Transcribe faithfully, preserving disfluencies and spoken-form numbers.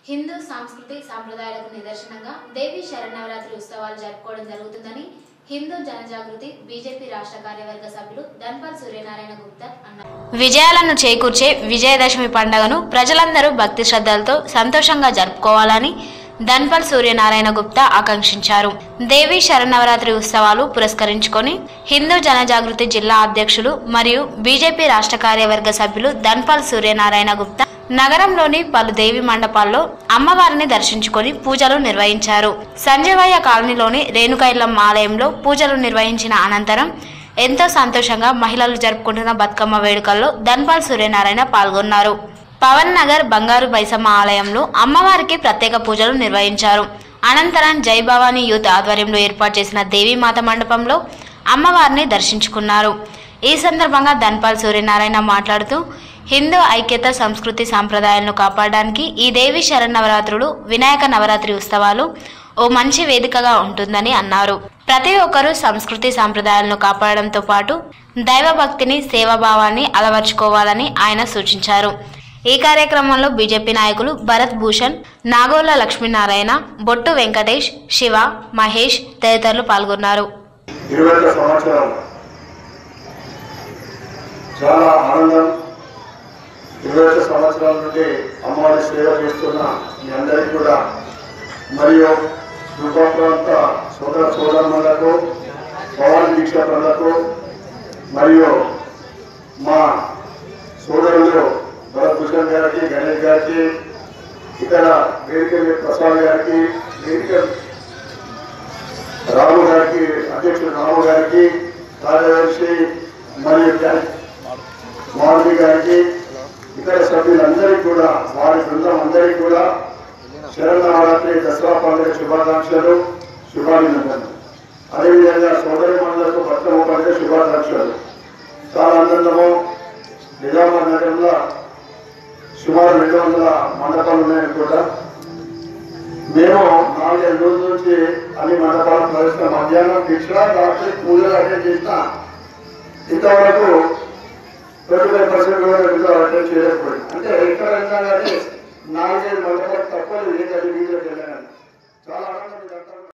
హిందూ సంస్కృతి సంప్రదాయాలకు నిదర్శనంగా దేవి శరన్నవరాత్రి ఉత్సవాలు జరుపుకోవడం జరుగుతుందని హిందూ జనజాగృతి బీజేపీ రాష్ట్ర కార్యవర్గ సభ్యులు ధన్పాల్ సూర్యనారాయణ గుప్తా అన్నారు. విజయాలను చేకూర్చే విజయదశమి పండుగను ప్రజలందరూ భక్తి శ్రద్ధలతో సంతోషంగా జరుపుకోవాలని ధన్పాల్ సూర్యనారాయణ గుప్తా ఆకాంక్షించారు. దేవి శరన్నవరాత్రి ఉత్సవాలు పురస్కరించుకొని హిందూ జనజాగృతి జిల్లా అధ్యక్షులు మరియు బీజేపీ రాష్ట్ర కార్యవర్గ సభ్యులు ధన్పాల్ సూర్యనారాయణ గుప్తా నగరంలోని పలు దేవి మండపాల్లో అమ్మవారిని దర్శించుకొని పూజలు నిర్వహించారు. సంజయవయ్య కాలనీలోని రేణుకైల్లమ్మ ఆలయంలో పూజలు నిర్వహించిన అనంతరం ఎంతో సంతోషంగా మహిళలు జరుపుకుంటున్న బతుకమ్మ వేడుకల్లో ధన్పాల్ సూర్యనారాయణ పాల్గొన్నారు. పవన్ నగర్ బంగారు బైసమ్మ ఆలయంలో అమ్మవారికి ప్రత్యేక పూజలు నిర్వహించారు. అనంతరం జై భవానీ యూత్ ఆధ్వర్యంలో ఏర్పాటు చేసిన దేవీమాత మండపంలో అమ్మవారిని దర్శించుకున్నారు. ఈ సందర్భంగా ధన్పాల్ సూర్యనారాయణ మాట్లాడుతూ హిందూ ఐక్యత సంస్కృతి సాంప్రదాయాలను కాపాడడానికి ఈ దేవి శరన్నవరాత్రులు వినాయక నవరాత్రి ఉత్సవాలు ఓ మంచి వేదికగా ఉంటుందని అన్నారు. ప్రతి ఒక్కరూ సంస్కృతి సాంప్రదాయాలను కాపాడడంతో పాటు దైవభక్తిని సేవాభావాన్ని అలవర్చుకోవాలని ఆయన సూచించారు. ఈ కార్యక్రమంలో బీజేపీ నాయకులు భరత్ భూషణ్, నాగోళ్ల లక్ష్మీనారాయణ, బొట్టు వెంకటేష్, శివ, మహేష్ తదితరులు పాల్గొన్నారు. చాలా ఆనందం. ఇరవై ఐదు సంవత్సరాల నుండి అమ్మవారి సేవ చేస్తున్న మీ అందరికీ కూడా మరియు దుర్గా ప్రాంత సోదర సోదరులకు, పవన్ దీక్షకులకు మరియు మా సోదరులు భరత్ భూషణ్ గారికి, గణేష్ గారికి, ఇతర వేదిక ప్రసాద్ గారికి, వేదిక రాము గారికి, అధ్యక్షుడు రాము గారికి, కార్యదర్శి మరియు మారుతి గారికి, ఇతర సభ్యులందరికీ కూడా, వారి బృందం అందరికీ కూడా శరన్నవరాత్రి దసరా పండుగ శుభాకాంక్షలు, శుభాభినందనలు. అదేవిధంగా సోదరి మండలకు బతుకమ్మ పండుగ శుభాకాంక్షలు. చాలా ఆనందము. నిజామాబాద్ నగరంలో సుమారు రెండు వందల మండపాలు ఉన్నాయనుకుంటా. మేము నాలుగైదు రోజుల నుంచి అన్ని మండపాలు ప్రవేశిస్తాం. మధ్యాహ్నం దీక్ష, రాత్రి పూజలు అటెండ్ చేసిన ఇంతవరకు